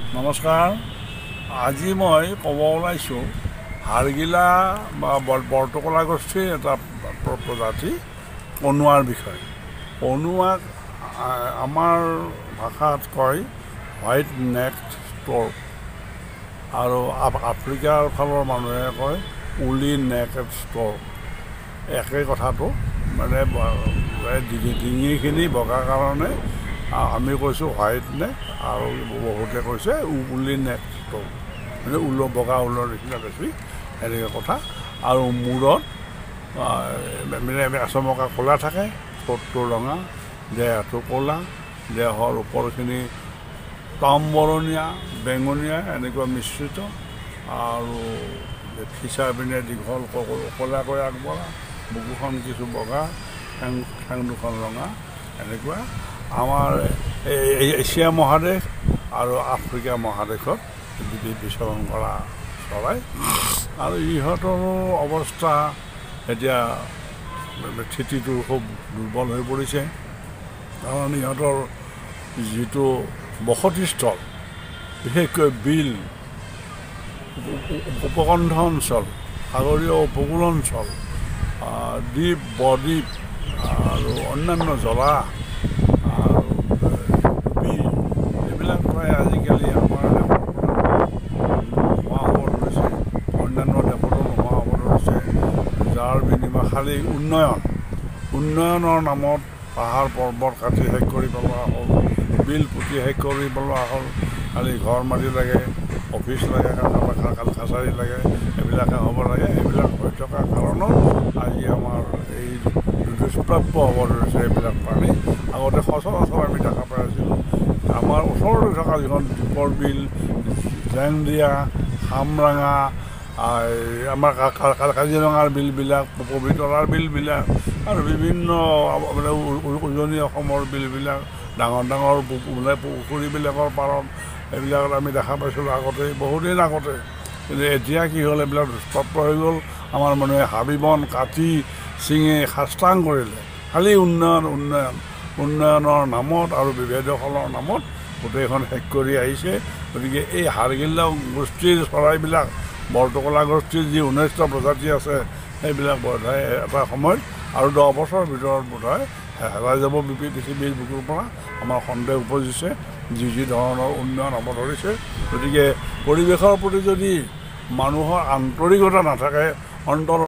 নমস্কাৰ। আজি মই ক'ব ওলাইছোঁ হাড়গিলা বা বৰটোকোলা গোষ্ঠীৰ এটা প্ৰজাতি কনুৱাৰ বিষয়ে। কনুৱাক আমাৰ ভাষাত কয় হোৱাইট নেকড ষ্টৰ্ক আৰু আফ্ৰিকাৰ ফালৰ মানুহে কয় উলি নেকড ষ্টৰ্ক। একে কথাটো মানে ডিঙিখিনি বগা কাৰণে আমি কৈছোঁ হোৱাইট নেক আৰু বহুতে কৈছে উলি নেক ষ্টৰ্ক, মানে বগা ঊলৰ নিচিনা বেছি এনেকুৱা কথা। আৰু মূৰত চমকা ক'লা থাকে, ঠোঁটটো ৰঙা, দেহটো ক'লা, দেহৰ ওপৰখিনি তামবৰণীয়া বেঙুনীয়া এনেকুৱা মিশ্ৰিত, আৰু ফিচা পিনে দীঘল ক'লাকৈ আগবঢ়া, বুকুখন কিছু বগা, ঠেং দুখন ৰঙা এনেকুৱা। আমাৰ এছিয়া মহাদেশ আৰু আফ্ৰিকা মহাদেশত বিচৰণ কৰা চৰাই। আৰু ইহঁতৰো অৱস্থা এতিয়া স্থিতিটো খুব দুৰ্বল হৈ পৰিছে, কাৰণ ইহঁতৰ যিটো বসতিস্থল, বিশেষকৈ বিল, উপকণ্ঠ অঞ্চল, সাগৰীয় উপকূল অঞ্চল, দ্বীপ বদ্বীপ আৰু অন্যান্য জলা আৰু বিল, এইবিলাক প্ৰায় আজিকালি আমাৰ দেশৰ নোহোৱা হ'ব ধৰিছে, অন্যান্য দেশতো নোহোৱা হ'ব ধৰিছে। যাৰ বিনিময় খালী উন্নয়নৰ নামত পাহাৰ পৰ্বত কাটি শেষ কৰি পেলোৱা হ'ল, বিল পুতি শেষ কৰি পেলোৱা হ'ল। খালী ঘৰ মাটি লাগে, অফিচ লাগে, কাছাৰী লাগে, এইবিলাকে হ'ব লাগে। এইবিলাক হৈ থকা কাৰণত আজি আমাৰ এই দুষ্প্ৰাপ্য হ'ব ধৰিছে এইবিলাক প্ৰাণী। আগতে সচৰাচৰ আমি দেখা পাই আছিলোঁ। আমাৰ ওচৰতে থকা যিখন দীপৰ বিল, জেংদিয়া, খামৰাঙা, আমাৰ কাজিৰঙাৰ বিলবিলাক, পবিতৰাৰ বিলবিলাক আৰু বিভিন্ন মানে উজনি অসমৰ বিলবিলাক, ডাঙৰ ডাঙৰ পুখুৰীবিলাকৰ পাৰত এইবিলাকত আমি দেখা পাইছিলোঁ আগতে, বহুদিন আগতে। কিন্তু এতিয়া কি হ'ল, এইবিলাক দুষ্প্ৰাপ্য হৈ গ'ল। আমাৰ মানুহে হাবি বন কাটি ছিঙি সাস্তাং কৰিলে। খালী উন্নয়নৰ নামত আৰু বিভেদকৰণৰ নামত গোটেইখন শেষ কৰি আহিছে। গতিকে এই হাড়গিলা গোষ্ঠীৰ চৰাইবিলাক, বৰটোকোলা গোষ্ঠীৰ যি 19টা প্ৰজাতি আছে, সেইবিলাক বোধহয় এটা সময়ত আৰু 10 বছৰৰ ভিতৰত বোধহয় হেৰাই যাব পৃথিৱীৰ বুকুৰ পৰা। আমাৰ সন্দেহ উপজিছে যি ধৰণৰ উন্নয়ন হ'ব ধৰিছে। গতিকে পৰিৱেশৰ প্ৰতি যদি মানুহৰ আন্তৰিকতা নাথাকে, অন্তৰ